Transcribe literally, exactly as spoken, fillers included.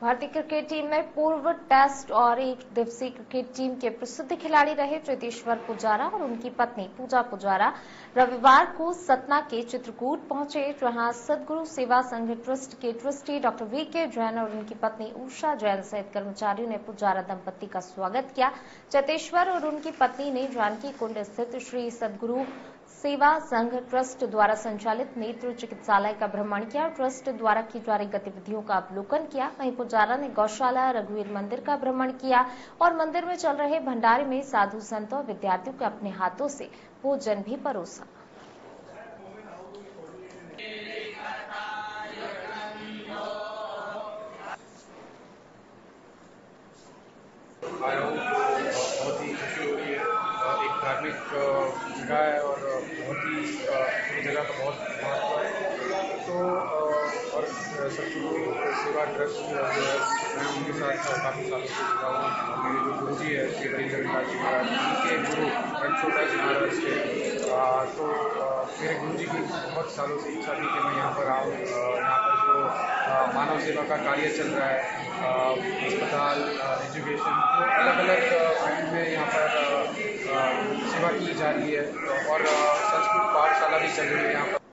भारतीय cricket team में पूर्व टेस्ट और एक दिवसीय क्रिकेट टीम के प्रसिद्ध खिलाड़ी रहे चेतेश्वर पुजारा और उनकी पत्नी पूजा पुजारा रविवार को सतना के चित्रकूट पहुंचे, जहां सदगुरु सेवा संघ ट्रस्ट के ट्रस्टी डॉक्टर वी के जैन और उनकी पत्नी उषा जैन सहित कर्मचारियों ने पुजारा दंपत्ति का स्वागत किया। चेतेश्वर और उनकी पत्नी ने जानकी कुंड स्थित श्री सदगुरु सेवा संघ ट्रस्ट द्वारा संचालित नेत्र चिकित्सालय का भ्रमण किया। ट्रस्ट द्वारा की जा रही गतिविधियों का अवलोकन किया। वहीं पुजारा ने गौशाला, रघुवीर मंदिर का भ्रमण किया और मंदिर में चल रहे भंडारे में साधु संतों और विद्यार्थियों को अपने हाथों से भोजन भी परोसा। आया हूँ तो बहुत ही खुशी हो रही है। एक धार्मिक जगह है और बहुत ही इस जगह का बहुत महत्व है। तो और सदगुरु सेवा ट्रस्ट जो है मैं उनके साथ काफ़ी सालों से जुड़ा हूँ। मेरे जो गुरु जी है श्री हरिंदर दास जी महाराज, उनके गुरु रणछोड़ा जी महाराज थे। तो मेरे गुरु जी की बहुत सालों से इच्छा थी कि मैं यहाँ पर आऊँ। यहाँ पर जो मानव सेवा का कार्य चल रहा है, अस्पताल, एजुकेशन, तो अलग अलग फील्ड में यहाँ पर सेवा की जा रही है और संस्कृत पाठशाला भी चल रही है यहाँ पर।